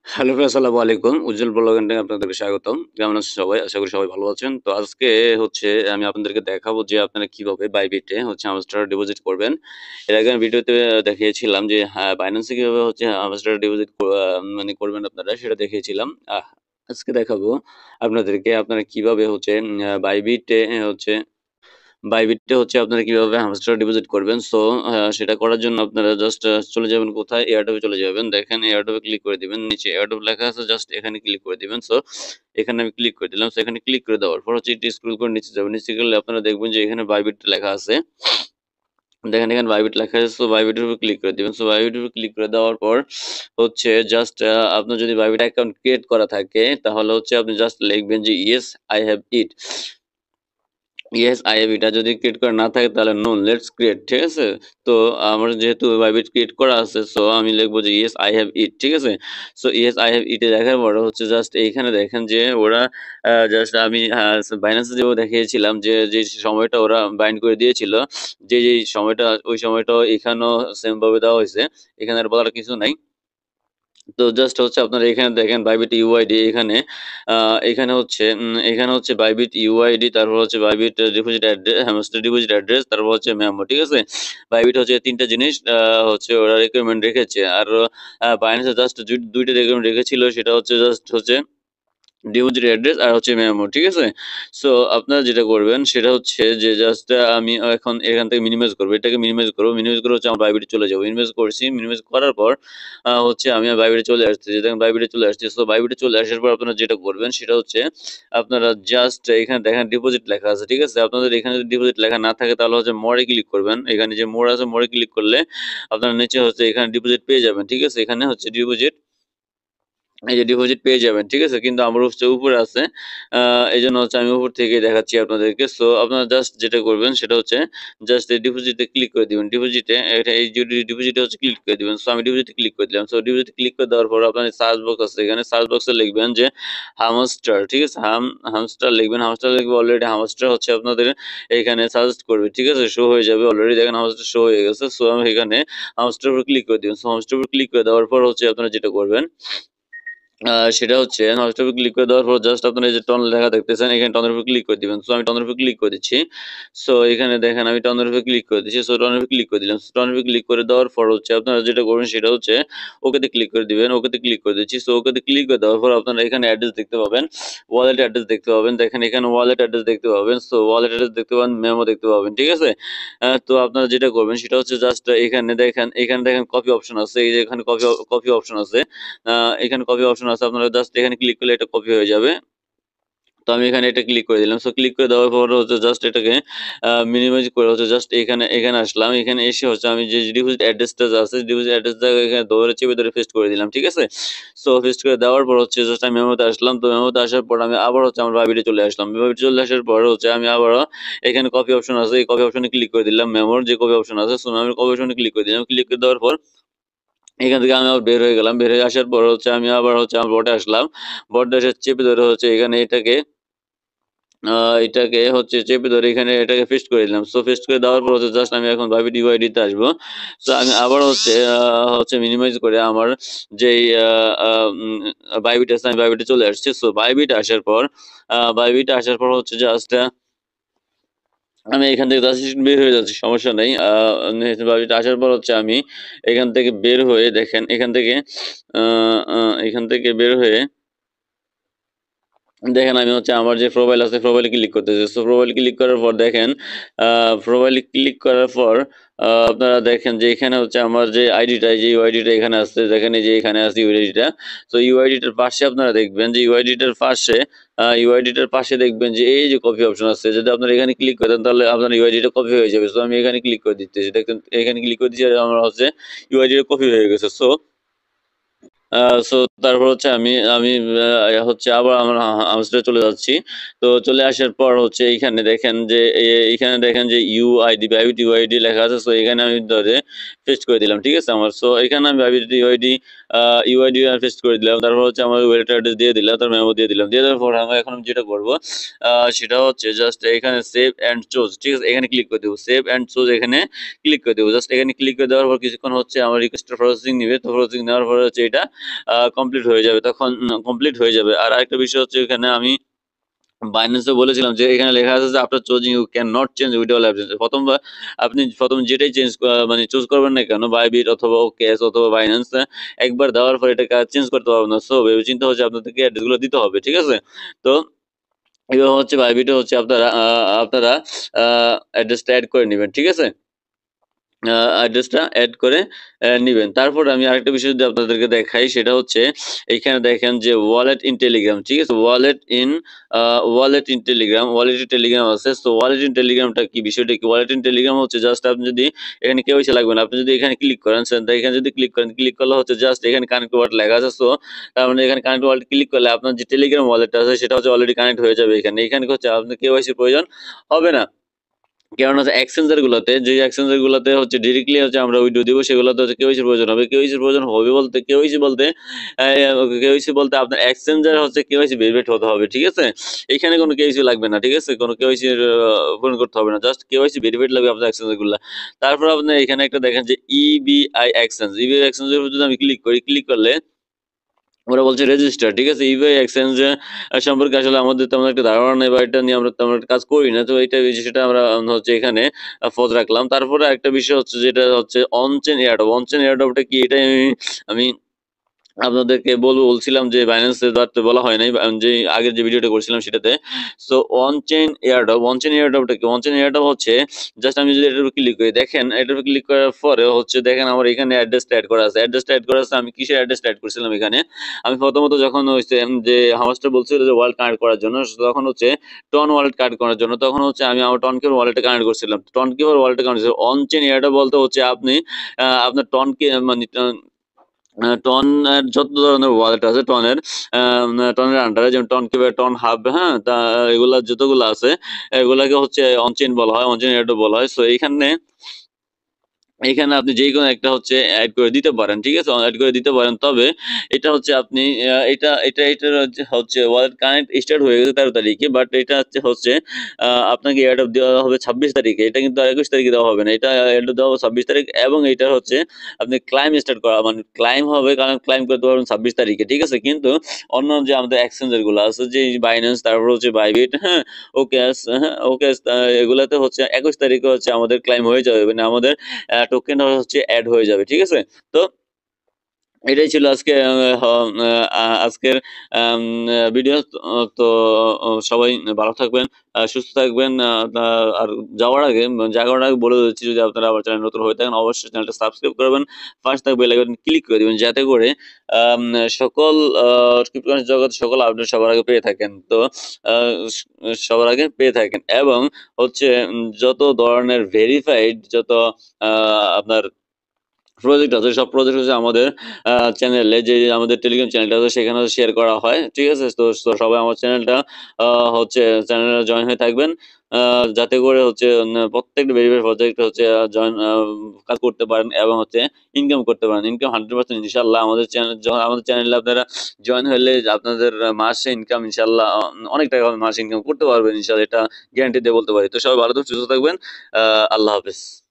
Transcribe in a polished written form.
Hello ভাই, আসসালামু আলাইকুম। উজ্জ্বল ব্লগ এন্ড আপনাদেরকে স্বাগতম। কেমন আছেন সবাই? আশা করি সবাই ভালো আছেন। তো আজকে হচ্ছে আমি আপনাদেরকে দেখাবো যে আপনারা কিভাবে বাইবিটে হচ্ছে হামস্টার ডিপোজিট করবেন। এর আগে আমি ভিডিওতে দেখিয়েছিলাম যে হ্যাঁ, বাইন্যান্সে কিভাবে হচ্ছে হামস্টার ডিপোজিট মানে করবেন আপনারা সেটা দেখিয়েছিলাম। আজকে দেখাবো আপনাদেরকে আপনারা কিভাবে হচ্ছে বাইবিটে হচ্ছে বাইবিটে হচ্ছে আপনারা কিভাবে হামস্টার ডিপোজিট করবেন। সো সেটা করার জন্য আপনারা জাস্ট চলে যাবেন কোথায়? এয়ারড্রপে চলে যাবেন। দেখেন এয়ারড্রপে ক্লিক করে দিবেন। নিচে এয়ারড্রপ লেখা আছে, জাস্ট এখানে ক্লিক করে দিবেন। সো এখানে আমি ক্লিক করে দিলাম। সো এখানে ক্লিক করে দেওয়ার পর হচ্ছে একটু স্ক্রল করে নিচে যাবেন। নিচে গেলে আপনারা দেখবেন যে এখানে বাইবিট লেখা আছে। দেখেন এখানে বাইবিট লেখা আছে। সো বাইবিটের উপর ক্লিক করে দিবেন। সো বাইবিটের উপর ক্লিক করে দেওয়ার পর হচ্ছে জাস্ট আপনার যদি বাইবিট অ্যাকাউন্ট ক্রিয়েট করা থাকে তাহলে হচ্ছে আপনি জাস্ট লিখবেন যে yes I have it. Yes I have এটা যদি ক্রিয়েট করা না থাকে তাহলে নো লেটস ক্রিয়েট, ঠিক আছে? তো আমার যেহেতু বাইবিট ক্রিয়েট করা আছে সো আমি লিখবো যে ইয়েস আই হ্যাভ ইট, ঠিক আছে? So yes I have it এ দেখার পরে হচ্ছে জাস্ট এইখানে দেখেন যে ওরা জাস্ট আমি বাইন্যান্সে যেভাবে দেখিয়েছিলাম যে সময়টা ওরা বাইন্ড করে দিয়েছিল, যে সময়টা ওই সময়টাও এখানেও সেম ভাবে দেওয়া হয়েছে। এখানে আর বলার কিছু নাই। তো জাস্ট হচ্ছে আপনারা এখানে দেখেন বাইবিট ইউআইডি এখানে হচ্ছে এখানে হচ্ছে বাইবিট ইউআইডি, তারপর হচ্ছে Bybit deposit address, Hamster deposit address, তারপর হচ্ছে মেমো, ঠিক আছে? বাইবিট হচ্ছে ৩ টা জিনিস হচ্ছে ওরা রিকোয়ারমেন্ট রেখেছে। আর বাইন্যান্সে জাস্ট ২ টা রিকোয়ারমেন্ট রেখেছিল, সেটা হচ্ছে জাস্ট হচ্ছে ডিপোজিট অ্যাড্রেস আর হচ্ছে মেমো, ঠিক আছে? সো আপনারা যেটা করবেন সেটা হচ্ছে যে জাস্ট আমি এখন এখান থেকে মিনিমাইজ করব। এটাকে মিনিমাইজ করব। মিনিমাইজ করে হচ্ছে আমার বাইবিটে চলে যাব। মিনিমাইজ করছি। মিনিমাইজ করার পর হচ্ছে আমি বাইবিটে চলে আসতেছি। দেখেন বাইবিটে চলে আসছি। সো বাইবিটে চলে আসার পর আপনারা যেটা করবেন সেটা হচ্ছে আপনারা জাস্ট এখানে দেখেন ডিপোজিট লেখা আছে, ঠিক আছে? আপনাদের এখানে যদি ডিপোজিট লেখা না থাকে তাহলে হচ্ছে মোরে ক্লিক করবেন। এখানে যে মোর আছে, মোরে ক্লিক করলে আপনারা নিচে হচ্ছে এখানে ডিপোজিট পেয়ে যাবেন, ঠিক আছে? এখানে হচ্ছে ডিপোজিট, এই যে ডিপোজিট পেয়ে যাবেন, ঠিক আছে? কিন্তু আমার হচ্ছে উপরে আছে। আ এজন্য হচ্ছে আমি উপর থেকেই দেখাচ্ছি আপনাদেরকে। সো আপনারা জাস্ট যেটা করবেন সেটা হচ্ছে জাস্ট এই ডিপোজিটে ক্লিক করে দিবেন। ডিপোজিটে এটা এই যে ডিপোজিটে হচ্ছে ক্লিক করে দিবেন। সো আমি ডিপোজিটে ক্লিক করে দিলাম। সো ডিপোজিটে ক্লিক করে দেওয়ার পর আপনার সার্চ বক্স আছে। এখানে সার্চ বক্সে লিখবেন যে হামস্টার, ঠিক আছে? হামস্টার লিখবেন। হামস্টার লিখবে, অলরেডি হামস্টার হচ্ছে আপনাদের এখানে সাজেস্ট করবে, ঠিক আছে? শো হয়ে যাবে। অলরেডি দেখেন হামস্টার শো হয়ে গেছে। সো আমি এখানে হামস্টার উপর ক্লিক করে দিবেন। সো হামস্টার উপর ক্লিক করে দেওয়ার পর হচ্ছে আপনারা যেটা করবেন সেটা হচ্ছে নলেজটার উপর ক্লিক করে দেওয়ার পর জাস্ট আপনারা এই যে টন লেখা দেখতেছেন, এখানে টনের উপর ক্লিক করে দিবেন। সো আমি টনের উপর ক্লিক করে দিচ্ছি। সো এখানে দেখেন আমি টনের উপর ক্লিক করে দিচ্ছি। সো টনের উপর ক্লিক করে দিলাম। সো টনের উপর ক্লিক করে দেওয়ার পর হচ্ছে আপনারা যেটা করবেন সেটা হচ্ছে ওকেতে ক্লিক করে দিবেন। ওকেতে ক্লিক করে দিচ্ছি। সো ওকেতে ক্লিক করে দেওয়ার পর আপনারা এখানে অ্যাড্রেস দেখতে পাবেন। ওয়ালেট অ্যাড্রেস দেখতে পাবেন। দেখেন এখানে ওয়ালেট অ্যাড্রেস দেখতে পাবেন। সো ওয়ালেট অ্যাড্রেস দেখতে পাবেন, মেমো দেখতে পাবেন, ঠিক আছে? তো আপনারা যেটা করবেন সেটা হচ্ছে জাস্ট এখানে দেখেন কপি অপশন আছে। এই যে এখানে কপি অপশন আছে। আ এখানে কপি অপশন আছে। আপনারা জাস্ট এখানে ক্লিক করলে এটা কপি হয়ে যাবে। তো আমি এখানে এটা ক্লিক করে দিলাম। সো ক্লিক করে দেওয়ার পর হচ্ছে জাস্ট এটাকে মিনিমাইজ করে হচ্ছে জাস্ট এখানে আসলাম। এখানে এসে হচ্ছে আমি যে ডিপোজিট অ্যাড্রেসটা আছে, ডিপোজিট অ্যাড্রেসটা এখানে চেপে ধরে পেস্ট করে দিলাম। ঠিক আছে? সো পেস্ট করে দেওয়ার পর হচ্ছে জাস্ট আমি মেমোতে আসলাম। তো মেমোতে আসার পর আমি আবার হচ্ছে আমার বাইবিটে চলে আসলাম। বাইবিটে চলে আসার পর হচ্ছে আমি আবারও এখানে কপি অপশন আছে। এই কপি অপশনে ক্লিক করে দিলাম। মেমোর যে কপি অপশন আছে, সো মেমোর কপি অপশনে ক্লিক করে দিলাম। ক্লিক করে দেওয়ার পর এখান থেকে আমি আবার বের হয়ে গেলাম। বের হয়ে আসার পর হচ্ছে আমি আবার হচ্ছে আমার বোটে আসলাম। বোটে এসে চেপে ধরে হচ্ছে এখানে আ এটাকে হচ্ছে চেপে ধরে এখানে এটাকে পেস্ট করে দিলাম। সো পেস্ট করে দেওয়ার পর হচ্ছে জাস্ট আমি এখন ভাবি ডিভাইড দিতে আসবো। সো আমি আবার হচ্ছে মিনিমাইজ করে আমার যেই আ উম বাইবিট আছে, আমি বাইবিটে চলে আসছি। সো বাইবিট আসার পর হচ্ছে জাস্ট আমি এখান থেকে জাস্ট বের হয়ে যাচ্ছি, সমস্যা নেই। বাইবিট আসার পর হচ্ছে আমি এখান থেকে বের হয়ে দেখেন আ আ এখান থেকে বের হয়ে দেখেন আমি হচ্ছে আমার যে প্রোফাইল আছে প্রোফাইলে ক্লিক করতেছি। সো প্রোফাইলে ক্লিক করার পর দেখেন প্রোফাইলে ক্লিক করার পর আপনারা দেখেন যে এখানে হচ্ছে আমার যে আইডিটা, এই যে ইউআইডিটা এখানে আসছে। দেখেন এই যে এখানে আছে ইউআইডিটা। তো ইউআইডিটার পাশে আপনারা দেখবেন যে ইউআইডিটার পাশে দেখবেন যে এই যে কপি অপশন আছে। যদি আপনারা এখানে ক্লিক করেন তাহলে আপনার ইউআইডিটা কপি হয়ে যাবে। সো আমি এখানে ক্লিক করে দিতেছি। দেখেন এখানে ক্লিক করে দিচ্ছি আর আমার হচ্ছে ইউআইডিটা কপি হয়ে গেছে। আ সো তারপর হচ্ছে আমি আমি হচ্ছে আবার আমার হাউসে চলে যাচ্ছি। তো চলে আসার পর হচ্ছে এইখানে দেখেন যে এইখানে দেখেন যে ইউআইডি, ভাইবিট ইউআইডি লেখা আছে। সো এখানে আমি ধরে পেস্ট করে দিলাম। ঠিক আছে? আমার সো এখানে আমি ভাইবিট আ ইউআইডি পেস্ট করে দিলাম। তারপর হচ্ছে আমার ওয়ালেট অ্যাড্রেস দিয়ে দিলাম, তারপর মেমো দিয়ে দিলাম। দিয়ে দেওয়ার পর আমি এখন যেটা করব সেটা হচ্ছে জাস্ট এখানে সেভ অ্যান্ড চুজ। ঠিক আছে? এখানে ক্লিক করে দেব। সেভ অ্যান্ড চুজ এখানে ক্লিক করে দেব। জাস্ট এখানে ক্লিক করে দেওয়ার পর কিছুক্ষণ হচ্ছে আমার রিকোয়েস্টটা প্রসেসিং নিবে। তো প্রসেসিং নেওয়ার পরে হচ্ছে এটা কমপ্লিট হয়ে যাবে, তখন কমপ্লিট হয়ে যাবে। আর আরেকটা বিষয় হচ্ছে এখানে আমি বাইন্যান্সে বলেছিলাম যে এখানে লেখা আছে যে after choosing you can not change without application. আপনি প্রথম যেটাই মানে চুজ করবেন না কেন, বাইবিট অথবা ওকেএস অথবা বাইন্যান্স, একবার দেওয়ার পর এটাকে আর চেঞ্জ করতে পারবেন না। সো ভেবে চিন্তে হচ্ছে আপনাদেরকে অ্যাড্রেসগুলো দিতে হবে, ঠিক আছে? তো এভাবে হচ্ছে বাইবিটে হচ্ছে আপনারা অ্যাড্রেসটা এড করে নেবেন, ঠিক আছে? অ্যাড্রেসটা এড করে নিবেন। তারপর আমি আরেকটা বিষয় যদি আপনাদেরকে দেখাই, সেটা হচ্ছে এইখানে দেখেন যে ওয়ালেট ইন টেলিগ্রাম, ঠিক আছে? Wallet in Telegram, wallet in Telegram আছে। সো ওয়ালেট ইন টেলিগ্রামটা কি, বিষয়টা কি? ওয়ালেট ইন টেলিগ্রাম হচ্ছে জাস্ট আপনি যদি এখানে কেওয়াইসি লাগবে না। আপনি যদি এখানে ক্লিক করেন, এখানে যদি ক্লিক করলে হচ্ছে জাস্ট এখানে কানেক্ট ওয়ালেট লেখা আছে। সো তার মানে এখানে কানেক্ট ওয়ালেট ক্লিক করলে আপনার যে টেলিগ্রাম ওয়ালেটটা আছে সেটা হচ্ছে অলরেডি কানেক্ট হয়ে যাবে এখানে। এখানে হচ্ছে আপনার কেওয়াইসির প্রয়োজন হবে না। কেননা হচ্ছে এক্সচেঞ্জার গুলোতে হচ্ছে ডিরেক্টলি হচ্ছে আমরা উইথড্র দিব, সেগুলোতে হচ্ছে কেওয়াইসির প্রয়োজন হবে। কেওয়াইসির প্রয়োজন হবে বলতে কেওয়াইসি বলতে আপনার এক্সচেঞ্জার হচ্ছে কেওয়াইসি ভেরিফাইড হতে হবে, ঠিক আছে? এখানে কোনো কেওয়াইসি লাগবে না, ঠিক আছে? কোনো কেওয়াইসির পূরণ করতে হবে না। জাস্ট কেওয়াইসি ভেরিফাইড লাগবে আপনার এক্সচেঞ্জার গুলা। তারপর আপনি এখানে একটা দেখেন যে ইবিআই এক্সচেঞ্জ এর উপর যদি আমি ক্লিক করলে ওরা বলছে রেজিস্টার, ঠিক আছে? ইবিআই এক্সচেঞ্জ সম্পর্কে আসলে আমাদের তেমন একটা ধারণা নেই, বা এটা নিয়ে আমরা তেমন একটা কাজ করি না। তো এইটা বিষয়টা আমরা হচ্ছে এখানে ফজ রাখলাম। তারপরে একটা বিষয় হচ্ছে যেটা হচ্ছে অন-চেইন এয়ারড্রপটা কি? এটাই আমি আপনাদেরকে বলছিলাম যে বাইন্যান্সের ব্যাপারে বলা হয় নাই, যে আগের যে ভিডিওটা করছিলাম সেটাতে। সো অন চেইন এয়ারড্রপটা কি? অন চেইন এয়ারড্রপ হচ্ছে জাস্ট আমি যদি এটার উপর ক্লিক করি, দেখেন এটার উপর ক্লিক করার পরে হচ্ছে দেখেন আমার এখানে অ্যাড্রেসটা অ্যাড করা আছে। আমি কিসের অ্যাড্রেসটা অ্যাড করছিলাম এখানে? আমি প্রথমত যখন হচ্ছে যে হামাসটা বলছিল যে ওয়ালেট কানেক্ট করার জন্য, তখন হচ্ছে টন ওয়ালেট কানেক্ট করার জন্য, তখন হচ্ছে আমি আমার টনকিউর ওয়ালেটে কানেক্ট করছিলাম। টনকিউর ওয়ালেটে কানেক্ট করছিলাম। অন চেইন এয়ারড্রপ বলতে হচ্ছে আপনি আপনার টনকে মানে টনের যত ধরনের ওয়ালেট আছে টনের আন্ডারে, যেমন টন কিউবে, টন হাব, হ্যাঁ? এগুলা যতগুলো আছে এগুলাকে হচ্ছে অনচেইন বলা হয়, অনচেইন এয়ারড্রপ বলা হয়। সো এখানে আপনি যেকোনো একটা হচ্ছে এড করে দিতে পারেন, ঠিক আছে? এড করে দিতে পারেন। তবে এটা হচ্ছে আপনি এটার হচ্ছে ওয়ালেট কানেক্ট স্টার্ট হয়ে গেছে 13 তারিখে, বাট এটা হচ্ছে আপনাকে এয়ারড্রপ দেওয়া হবে 26 তারিখে। এটা কিন্তু আর 21 তারিখে দেওয়া হবে না। এটা এয়ারড্রপ দেওয়া হবে 26 তারিখ, এবং এটা হচ্ছে আপনি ক্লাইম স্টার্ট করা মানে ক্লাইম হবে, কারণ ক্লাইম করতে পারবেন 26 তারিখে, ঠিক আছে? কিন্তু অন্য যে আমাদের এক্সচেঞ্জার গুলো আছে, যে বাইন্যান্স, তারপর হচ্ছে বাইবিট, হ্যাঁ? ওকেএস, এগুলাতে হচ্ছে 21 তারিখে হচ্ছে আমাদের ক্লাইম হয়ে যাবে, মানে আমাদের টোকেন হচ্ছে এড হয়ে যাবে, ঠিক আছে? তো এটাই ছিল আজকে আজকের ভিডিও। তো সবাই ভালো থাকবেন, সুস্থ থাকবেন। আর যাওয়ার আগে বলে দিচ্ছি, যদি আপনারা আমার চ্যানেল নতুন হয়ে থাকেন, অবশ্যই চ্যানেলটা সাবস্ক্রাইব করবেন। পাশে থাকা বেল আইকন ক্লিক করে দিবেন, যাতে করে আম সকল ক্রিপ্টোকারেন্সি জগৎ সকল আপডেট সবার আগে পেয়ে থাকেন। তো আ সবার আগে পেয়ে থাকেন, এবং হচ্ছে যত ধরনের ভেরিফাইড যত আ আপনার প্রজেক্ট আছে, সব প্রজেক্ট হচ্ছে আমাদের চ্যানেলে, যে আমাদের টেলিগ্রাম চ্যানেলটা আছে সেখানে শেয়ার করা হয়, ঠিক আছে? তো সবাই আমার চ্যানেলটা হচ্ছে চ্যানেলে জয়েন হয়ে থাকবেন, যাতে করে হচ্ছে প্রত্যেকটা ভেরিফাইড প্রজেক্ট হচ্ছে কাজ করতে পারেন, এবং হচ্ছে ইনকাম করতে পারেন। ইনকাম 100% ইনশাআল্লাহ। যখন আমাদের চ্যানেলে আপনারা জয়েন হলে আপনাদের মাসে ইনকাম ইনশাআল্লাহ অনেক টাকা মাসে ইনকাম করতে পারবেন ইনশাআল্লাহ, এটা গ্যারান্টি দিয়ে বলতে পারি। তো সবাই ভালো থাকবেন, সুস্থ থাকবেন। আল্লাহ হাফেজ।